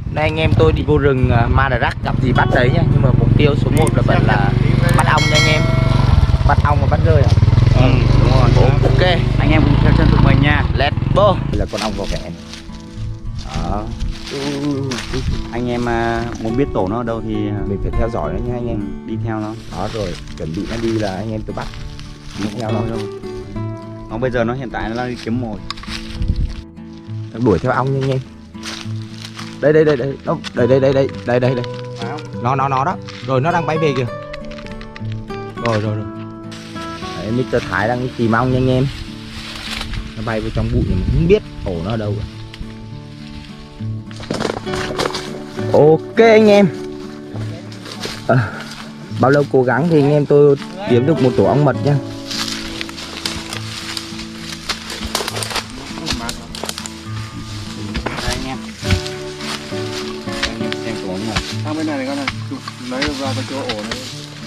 Đây anh em tôi đi vô rừng Madrak gặp gì bắt đấy nhá. Nhưng mà mục tiêu số 1 là vẫn là bắt ong nha anh em. Bắt ong và bắt rơi à? Đúng rồi. Ok, Anh em cùng theo chân tụi mình nha. let's go. Đây là con ong vỏ vẹn. Đó. Anh em muốn biết tổ nó ở đâu thì Mình phải theo dõi nó nha anh em. đi theo nó. Đó rồi, chuẩn bị nó đi là anh em tôi bắt. Đi theo nó. Nó bây giờ nó hiện tại nó đang đi kiếm mồi. Nó đuổi theo ong nha anh em. Đây nó đây. Nó đó. Rồi nó đang bay về kìa. Rồi. Đấy, Mr. Thái đang đi tìm ong nha anh em. Nó bay vào trong bụi mà không biết ổ nó ở đâu rồi. Ok anh em. Bao lâu cố gắng thì anh em tôi kiếm được một tổ ong mật nha. Đây anh em. Anh em xem tổ nó. Sang bên này con này, lấy ra cái chỗ ổ này.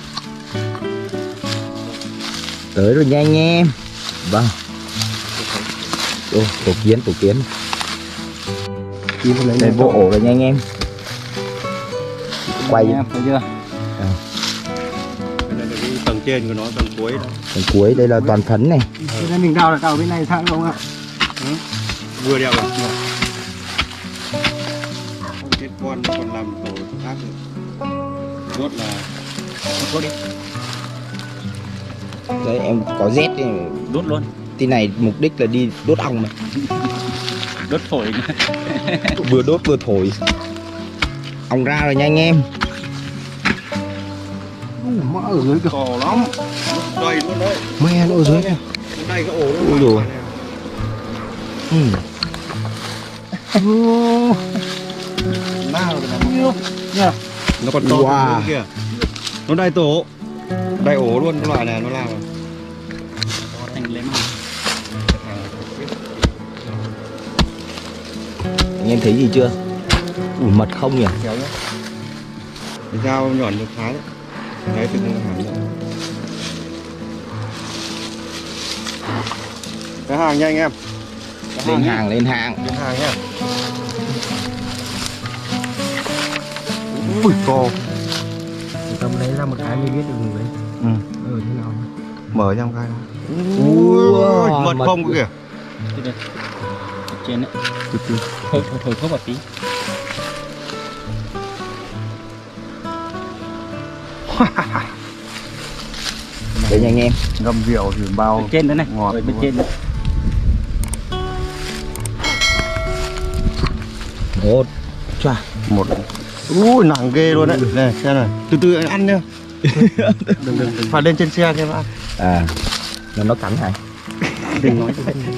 Tới rồi nha anh em. Vâng. Tổ kiến. Đây vô ổ rồi nha anh em. Quay em thấy chưa? Đây là cái tầng trên của nó, tầng cuối đó. Phần cuối đây là toàn phấn này. Đây mình đào bên này sang không ạ? Vừa đeo rồi. Cái con còn làm tổ khác nữa. Rốt là rốt đi. Đấy em có Z thì Đốt luôn. tí này mục đích là đi đốt ong mà. Đốt phổi. Vừa đốt vừa thổi. Ong ra rồi nha anh em. mỡ ở dưới kìa. To lắm. Đầy luôn đấy. Mẹ nó ở dưới này. Đây cái ổ nó. Ui dồi. Nào rồi. Nó còn to Wow. hơn kìa. Nó đầy tổ. Đầy ổ luôn cái loại này nó làm. Thành lấy mà. Anh em thấy gì chưa? Ui mật không nhỉ? Kéo nhá. Cái dao nhọn được phá đấy. Đấy tự nhiên hẳn rồi. Cái hàng nha anh em. Lên hàng. Cái hàng nhá. Ui to. Tâm lấy ra một cái mới biết được người đấy. Thế nào? Mở trong cái đó. Ui, Mật không kìa. Đây. Trên đấy. Từ. Thổi thuốc một tí. Đấy nha anh em. Ngâm rượu thì bao Bên trên nữa này. ngọt Bên luôn. trên nữa. Một. Chà. Một. Ui nặng ghê luôn đấy. Này xem này. Từ từ anh ăn nhá. Đừng. Phải lên trên xe cho nó ăn. À. Nó cắn hả? Đừng nói.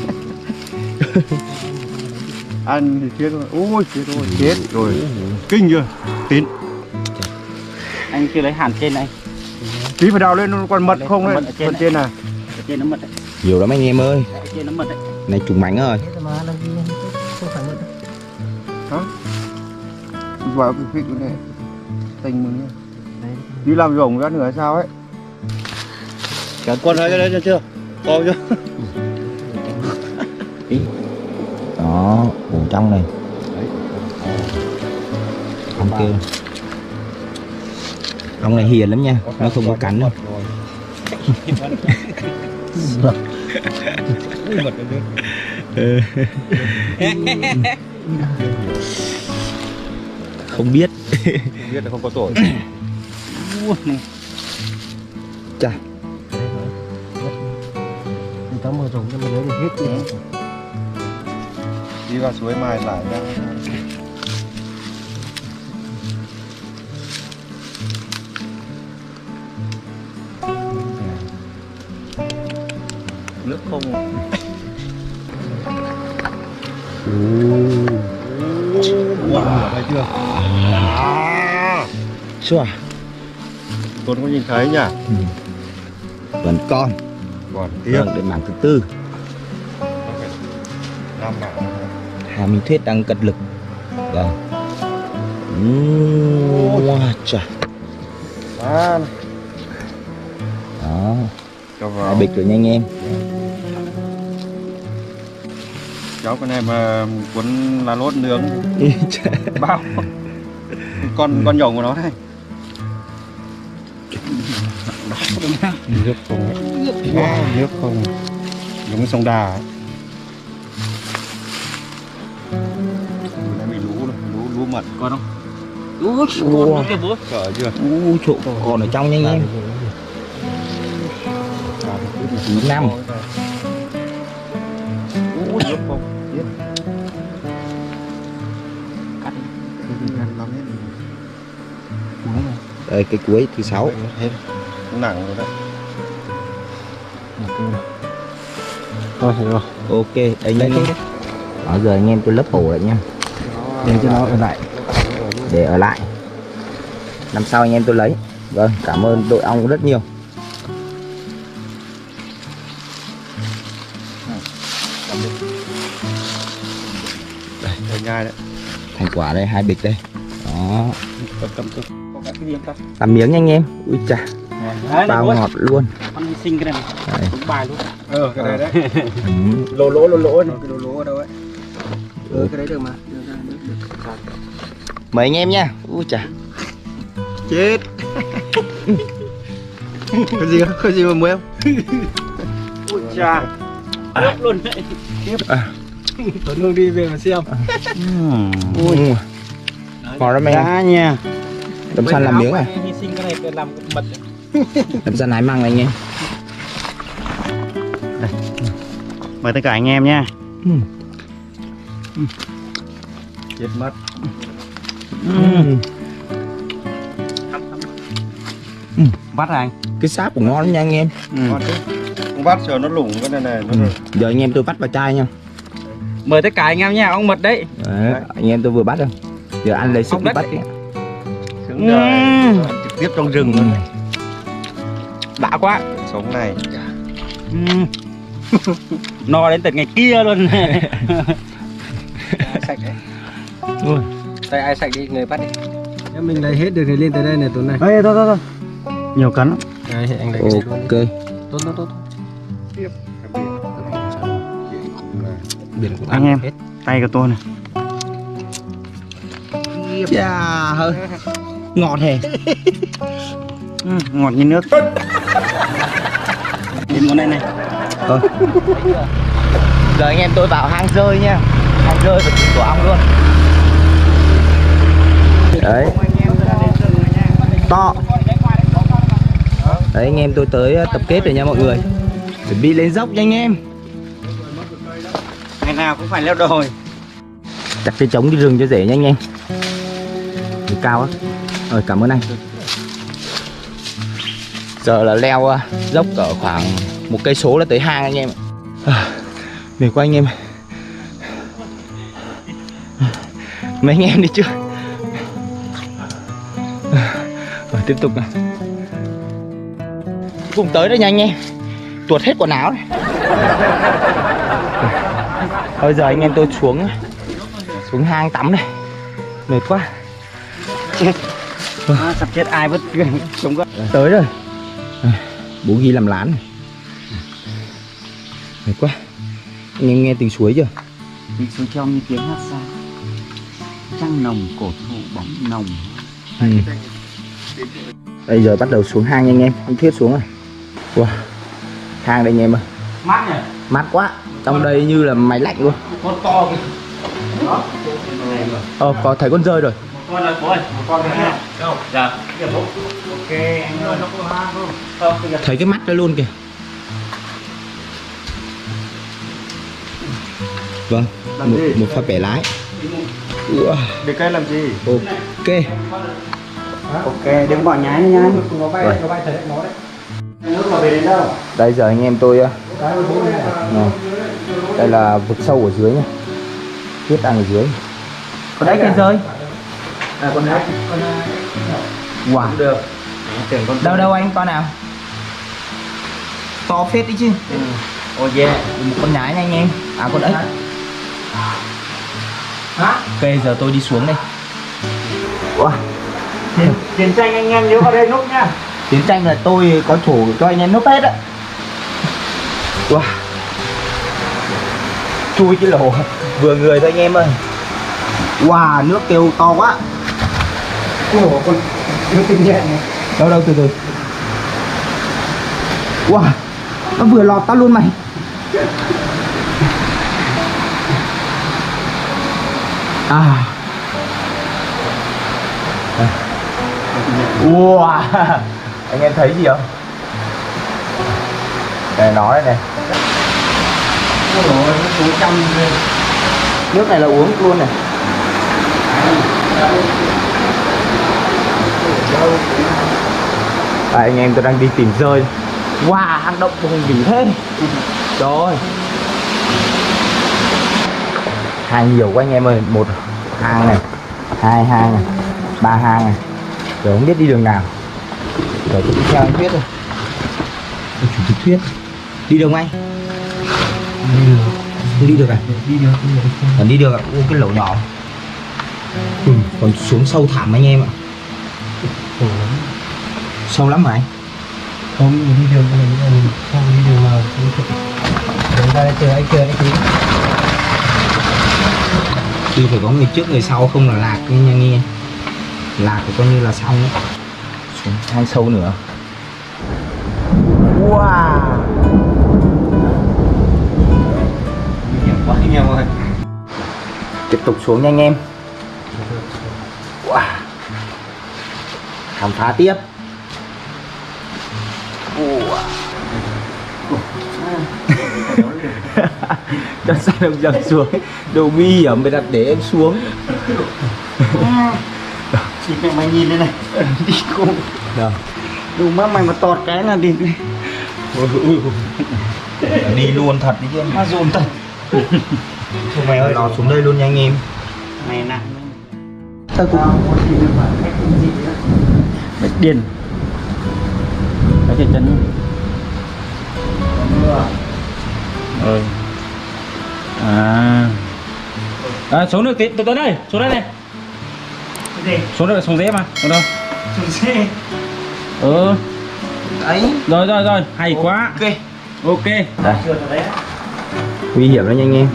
Ăn thì chết rồi. Ôi chết rồi. Chết rồi. Kinh chưa? Tín. Anh chưa lấy hàn trên này. Tí phải đào lên nó còn mật không mật đấy. ở trên Phần này. trên này. Ở trên nó mật đấy. Nhiều lắm anh em ơi. Ở trên nó mật đấy. Này trùng mảnh rồi. Thế mà làm gì không phải mượn. Hả? Vào cái phích này. Tình mình nhá. Đi làm rồng ra nữa hay sao ấy. Cả con thấy cái đấy chưa? To chưa? Đó, ổ trong này. Ong kêu. Ong này hiền lắm nha, nó không có cắn đâu. Không biết. Không biết là không có tội. Này. Chà. Người ta mở rộng cho mình lấy được hết chứ. Đi vào suối mài lại ra. Nước không. Wow, thấy chưa? Xua. Tuấn có nhìn thấy nhỉ? Vẫn con. Còn tiếp. Vâng, đến mảng thứ tư. Năm mảng. Hà Minh Thuyết đang cật lực. Vâng. Wow, chà. Đó. Đó. Cho vào. Hai bịch rồi nha anh em. cháu cái này mà cuốn lá lốt nướng bao con nhộng của nó đây. Nước không nước không giống cái sông Đà ấy. Này bị lú mật Con không? Ủa, cỡ chưa? chỗ còn ở trong nha anh em. 5 Nước không? Biết. Cắt đây cái cuối thứ 6. hết nặng rồi đấy. Thôi hiểu rồi. Ok đây nha anh em. Đó, giờ anh em tôi lấp ổ lại nha, để cho nó ở lại, để ở lại năm sau anh em tôi lấy. Vâng, cảm ơn đội ong rất nhiều. Đây nhai đấy. Thành quả đây 2 bịch đây. Đó, Cầm có cái gì không ta? làm miếng nha anh em. Ui chà, Đấy, bao ngọt luôn. con xinh cái này Đây. cũng bài luôn. Cái này đấy. Lỗ Cái lỗ ở đâu ấy? Cái đấy được mà. Mời anh em nha. Ui chà, Chết. Có gì mà muối không? Ui cha. Ướp luôn đấy. Tuấn Hương đi về mà xem. ui ngon lắm anh em. Nha. Đâm săn làm miếng này, Hy sinh cái này để làm mật. đâm săn hái măng này anh em. Mời tất cả anh em nha. Chết mất. Bắt rồi anh. Cái sáp của ngon lắm nha anh em. Ngon chứ. Không bắt chờ nó lủng cái này này. Nó Giờ anh em tôi bắt vào chai nha. Mời tất cả anh em nha, ong mật đấy. Đấy, anh em tôi vừa bắt rồi. Giờ ăn lấy sức Ong đi đất bắt. ấy. Sướng đời. Trực tiếp trong rừng luôn. Đã quá. Sống này. No đến tận ngày kia luôn. Sạch đấy. Ui. Đây ai sạch đi người bắt đi. Nếu mình lấy hết được thì lên tới đây này Tuấn này. Ê, thôi. Nhiều cắn lắm. Đấy, anh lấy cái này luôn. Ok. Tốt. Biển cũng Anh em, tay của tôi này. Chà hơi ngọt hề. Ngọt như nước. Đến món này này. Giờ anh em tôi vào hang rơi nha. Hang rơi và chỉ của ong luôn. Đấy. To. Đấy anh em tôi tới tập kết rồi nha mọi người. Chuẩn bị lên dốc nha anh em. Ngày nào cũng phải leo đồi. Chặt cái trống đi rừng cho dễ nha anh em. Thì cao á. Rồi cảm ơn anh. Giờ là leo dốc ở khoảng 1 cây số là tới hang anh em. Mệt quá anh em. Mấy anh em đi chưa? Rồi tiếp tục nào. Cùng tới đấy nha anh em. Tuột hết quần áo này. Bây giờ anh em tôi xuống hang tắm này. Mệt quá. Sắp chết ai vứt xuống gấp. Tới rồi. Bố ghi làm lán này. Mệt quá. Anh em nghe tiếng suối chưa? Tiếng suối trong như tiếng hát xa. Trăng nồng cổ thụ bóng nồng. Bây giờ bắt đầu xuống hang nha anh em. Anh Thiết xuống rồi. Wow. Hang đây anh em ơi. Mát nhỉ? Mát quá. Trong đây như là máy lạnh luôn. Con to kìa. Đó. Có thấy con rơi rồi. Một con rồi bố ơi. Một con rồi ha. Đâu? Dạ. Kìa bố. Ok anh ơi. Nó có hang không? Không. Thấy cái mắt đó luôn kìa. Vâng. Một pha bẻ lái. Wow. Để cây làm gì? Ok. Ok, đừng bỏ nhái nha anh. Rồi. Nước mà về đến đâu? Đây giờ anh em tôi đây là vực sâu ở dưới nha. Thiết đang ở dưới. Có đấy cây rơi. Con đấy. Wow. Được. Đâu đâu anh con nào? To phết đấy chứ. Oh yeah. Một con nhái nha anh em. À con ếch. Ok giờ tôi đi xuống đây. Wow. Chiến tranh anh em nhớ vào đây núp nha. Chiến tranh là tôi có chủ cho anh em núp hết á. Wow. chui cái lỗ vừa người thôi anh em ơi. Wow, nước kêu to quá. Ủa con nước kinh nhẹ này. Đâu đâu từ từ. Wow, nó vừa lọt tao luôn mày. À. Wow, anh em thấy gì không? Đây nó đây này. Nước này là uống luôn này. Anh em tôi đang đi tìm rơi. Wow, hang động của hùng vĩ thế. Trời ơi, hang nhiều quá anh em ơi. Một hang này, hai hang này, ba hang này. Rồi không biết đi đường nào. Rồi tôi đi theo anh Thuyết thôi. Chủ tịch Thuyết. Đi đường anh? Không đi được à? Đi được. Còn đi được à? Ô, cái lỗ nhỏ. Còn xuống sâu thẳm anh em ạ. Sâu lắm hả anh? Không, đi đường này không đi đường nào không thực. Đường ra đây chờ anh tí. Đi phải có người trước người sau không là lạc nha nghe. Lạc thì coi như là xong ấy. Xuống hang sâu nữa. Wow, Quá anh em ơi. tiếp tục xuống nha anh em. Wow, khám phá tiếp. Đặt xe đồng dầm xuống. Đồ nguy hiểm mới đặt để em xuống. Chị mẹ mày nhìn đây này. Đi cùng. Đâu? Đủ má mày mà tọt cái là đi. Đi luôn thật đi chứ. Má dồn thật. Thôi mày ơi, lọt xuống đây luôn nha anh em. Mày nặng. Tao cũng Bạch Điền. Cái trên chân. Rồi. Xuống được tí, từ từ đây, xuống đây này. Xuống đây, xuống dễ mà, xuống đâu? Xuống xe. đấy. Rồi, hay quá. Ok. Đây. Nguy hiểm đó nha anh em.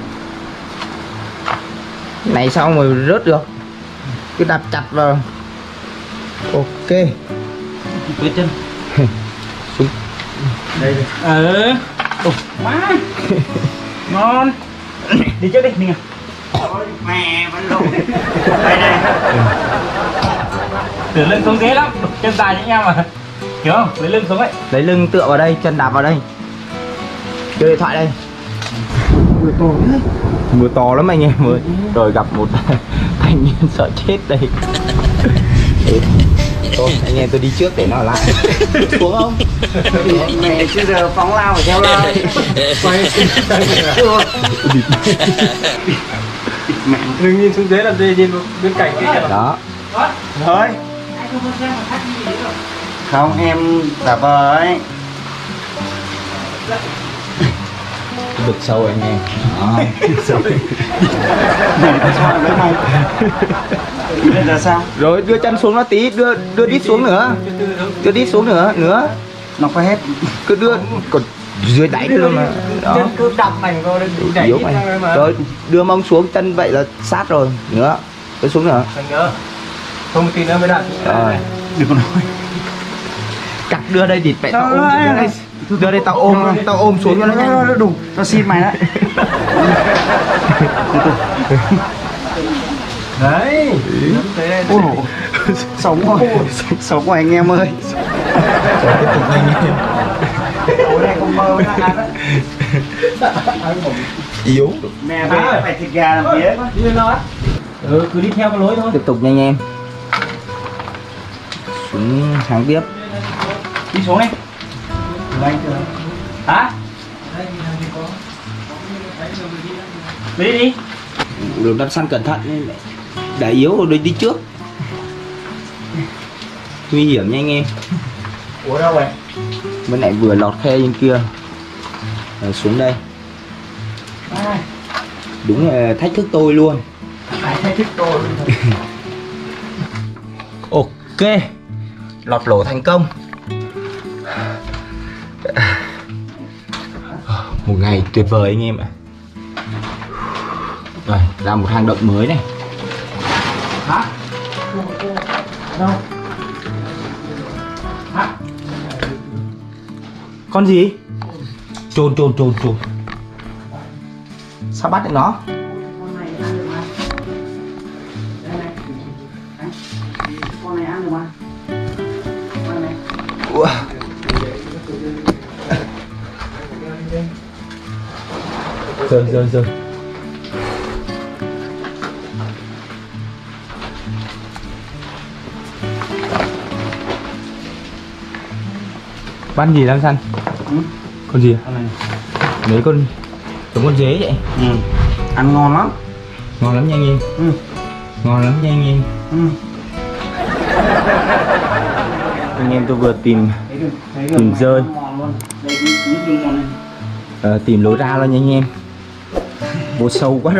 Này sao mà rớt được? Cứ đạp chặt vào. Ok. Quyết chân. Xuống. Đây. Má. Ngon. Đi trước đi, mình à. Ôi mẹ vẫn lộn. Đây đây. Từ lưng xuống dễ lắm, chân dài như nhau mà. Hiểu không? Lấy lưng xuống ấy. Lấy lưng tựa vào đây, chân đạp vào đây. Đưa điện thoại đây. Mưa to lắm anh em ơi. Rồi gặp một thanh niên sợ chết đây. Thôi anh em tôi đi trước để nó ở lại. Xuống không? Mẹ chứ giờ phóng lao phải theo lao. Quay. Mẹ Đừng nhìn xuống dưới làm gì, nhìn bên cạnh kia kìa. Đó. thôi. Không em giả vờ ấy. Bực sâu anh em. Đó. Sâu. Mày sao với mày? Bây giờ sao? Rồi đưa chân xuống nó tí, đưa đít xuống nữa. Đưa đít xuống nữa. Nó có hết. Cứ đưa còn dưới đáy luôn mà. Đó. Chân cứ đập mạnh vào đây, đẩy Yếu đi mày. ra mà. Rồi đưa mông xuống, chân vậy là sát rồi. Nữa. Đưa xuống nữa. Đừng nhớ. Không một tí nữa mới đặt. Rồi. Đừng có nói. Cắt đưa đây địt mẹ tao ôm xuống đây. Đưa đây tao ôm xuống cho nó nhanh. Nó đủ. Nó xin mày đấy. Đấy. Ôi dồi. Sống rồi. Sống của anh em ơi. Rồi tiếp tục nhanh nhanh. Tối nay không mơ với ăn đấy. Yếu. Mẹ về phải thịt gà làm tía. Đi lên nó. Cứ đi theo cái lối thôi. Tiếp tục nhanh em. Xuống hàng tiếp. Đi xuống đi. Anh chưa? Hả? Đi. Đường đắp săn cẩn thận. Để yếu rồi đi trước. Nguy hiểm nha anh em. Ủa đâu rồi? Bên này vừa lọt khe bên kia. Rồi xuống đây. Đúng là thách thức tôi luôn. Thách thức tôi. Ok. Lọt lỗ thành công. Một ngày tuyệt vời anh em ạ. Rồi, ra một hang động mới này. Hả? Đâu? Hả? Con gì? Chôn. Sao bắt được nó? Con này ăn được mà. Đây này. Đấy. Con này ăn được mà. Con này. Ủa. Rơi. Bắt gì Lam San? Ừ? Con gì à? Con này. Mấy con giống con dế vậy. Ừ. Ăn ngon lắm. Ngon lắm nha anh em. Ừ. Ngon lắm nha anh em. Ừ. Anh em tôi vừa tìm Thấy Tìm rơi. Ngon luôn. Đây cũng ngon này. tìm lối ra rồi nha anh em. Vô sâu quá rồi.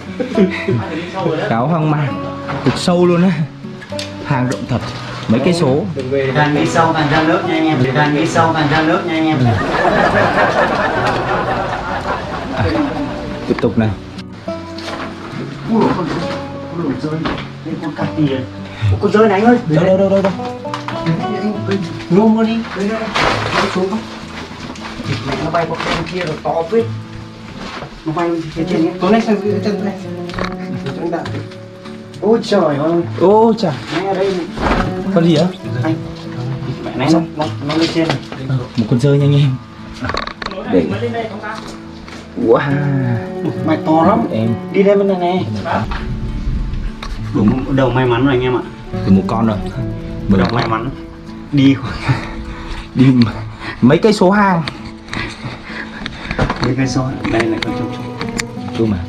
Cáo hoang mang cực sâu luôn á. Hang động thật mấy cây số. Càng đi sâu càng ra nước nha anh em. Càng đi sâu càng ra nước nha anh em. Tiếp tục này. Ui dồi, con lửa rơi. Đây con cặp gì vậy? Con rơi này anh ơi. Đâu. Ngôm luôn đi. Đây. Nó xuống không? Mẹ nó bay qua bên kia rồi to phết. Nó bay phía trên nhé. Tối nay sang dưới chân này. Chân đạn. Ôi trời ơi. Ô chà. Ngay ở đây. Con gì á? Anh. Mẹ này nó lên trên này. Một con rơi nha anh em. Để. Wow. Mày to lắm. Em Đi đây bên này nè. Đúng đầu may mắn rồi anh em ạ. được một con rồi. Đầu may mắn. Đi Đi mấy cây số hang. mấy cây số. Đây là con trúc. Chú mà.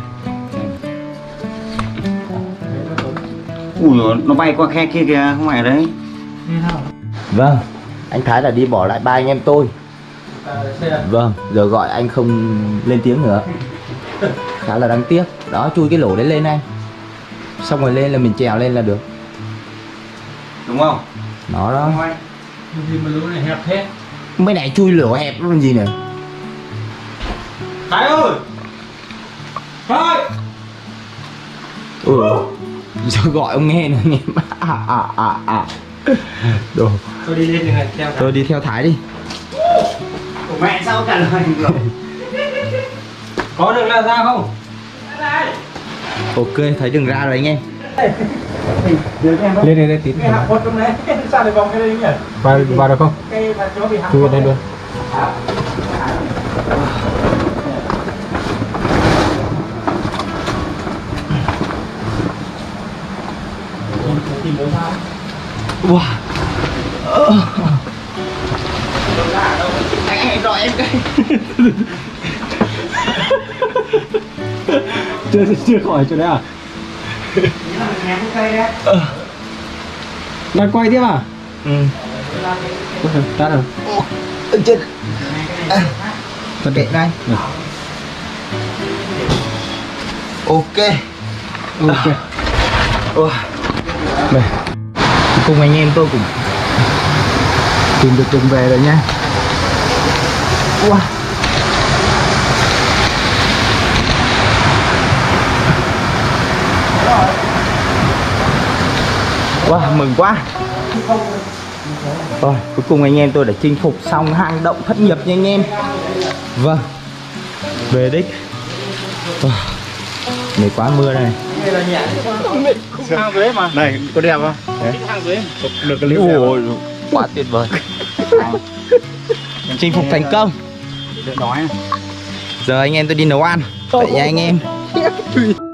Ui dồi, nó bay qua khe kia kìa, không phải ở đấy. Vâng, anh Thái là đi bỏ lại ba anh em tôi. Vâng, giờ gọi anh không lên tiếng nữa. Khá là đáng tiếc. Đó, chui cái lỗ đấy lên anh. Xong rồi lên là mình trèo lên là được. Đúng không? Nó đó. Gì mà lỗ này hẹp thế? Mấy này chui lỗ hẹp nó làm gì nữa. Thái ơi! Thái! Ủa, giờ gọi ông nghe nữa anh em. Đồ. Tôi đi lên đường này theo. Tôi đi theo Thái đi. Của mẹ sao cả lời được? Có đường nào ra không? Ok, thấy đường ra rồi anh em. Lên đây tí. Cái hạ quật trong đấy, sao lại vòng cái đấy nhỉ? Vào được không? Cái mà chỗ bị hạ Chui vào đây luôn. tìm đâu sao? Wow. Anh gọi em cái. Chưa khỏi chỗ đấy à? Nhà cái cây đấy. Đang quay tiếp à? Ừ. Tắt rồi. Chết. Con kệ đây. Ok. Ok. Wow. Đây. Cùng anh em tôi cũng tìm được đường về rồi nha. Wow. Wow, mừng quá. Rồi, cuối cùng anh em tôi đã chinh phục xong hang động thất nghiệp nha anh em. Vâng. Về đích. Mệt quá mưa đây này. Hang dưới mà. Này, có đẹp không? Hang dưới. Được cái clip đẹp không? Ôi, quá tuyệt vời. Chinh phục thành công. Được đói. Giờ anh em tôi đi nấu ăn. Vậy nha anh em.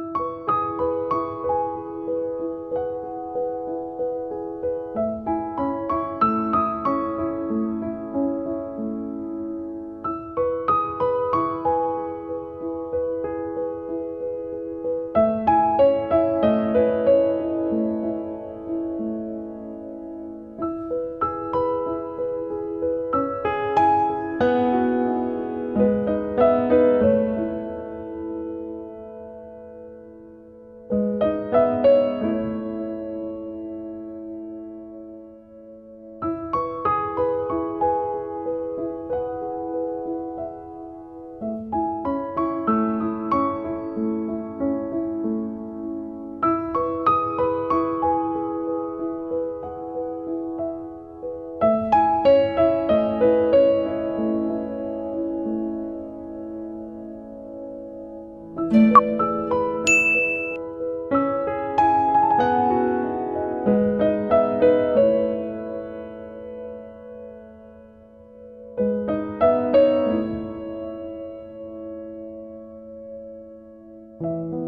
Bye.